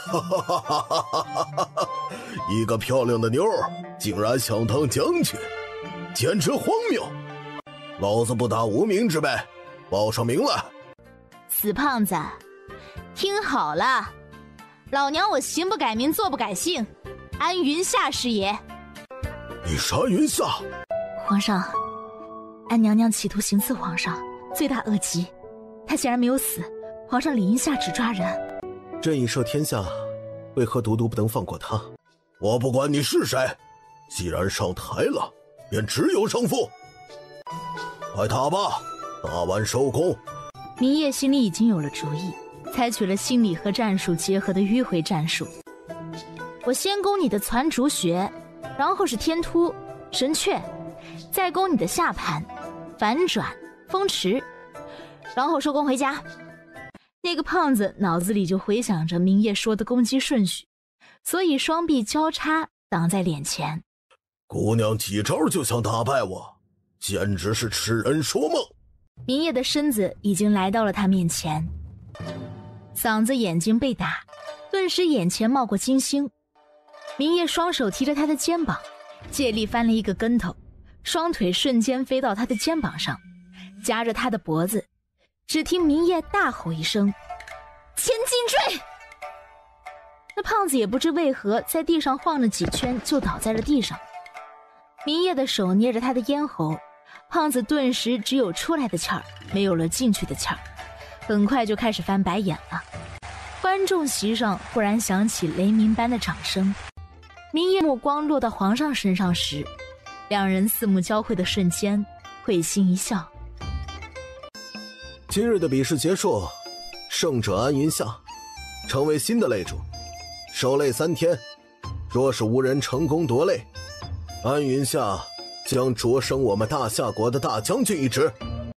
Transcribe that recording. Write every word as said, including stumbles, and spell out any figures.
哈哈哈哈哈哈！一个漂亮的妞儿竟然想当将军，简直荒谬！老子不打无名之辈，报上名来！ 死胖子，听好了，老娘我行不改名，坐不改姓，安云夏是也。 你是安云夏？ 皇上，安娘娘企图行刺皇上，罪大恶极。她竟然没有死，皇上理应下旨抓人。 朕已赦天下，为何独独不能放过他？ 我不管你是谁，既然上台了，便只有胜负。快打吧，打完收工。 明夜心里已经有了主意，采取了心理和战术结合的迂回战术。我先攻你的攒竹穴，然后是天突、神阙，再攻你的下盘、反转、风池，然后收工回家。那个胖子脑子里就回想着明夜说的攻击顺序，所以双臂交叉挡在脸前。 姑娘几招就想打败我，简直是痴人说梦。 明夜的身子已经来到了他面前，嗓子眼睛被打，顿时眼前冒过金星。明夜双手提着他的肩膀，借力翻了一个跟头，双腿瞬间飞到他的肩膀上，夹着他的脖子。只听明夜大吼一声，千斤坠！那胖子也不知为何在地上晃了几圈就倒在了地上。明夜的手捏着他的咽喉，胖子顿时只有出来的气儿，没有了进去的气儿，很快就开始翻白眼了。观众席上忽然响起雷鸣般的掌声，明夜目光落到皇上身上时，两人四目交汇的瞬间，会心一笑。 今日的比试结束，胜者安云夏成为新的擂主，守擂三天，若是无人成功夺擂，安云夏将擢升我们大夏国的大将军一职。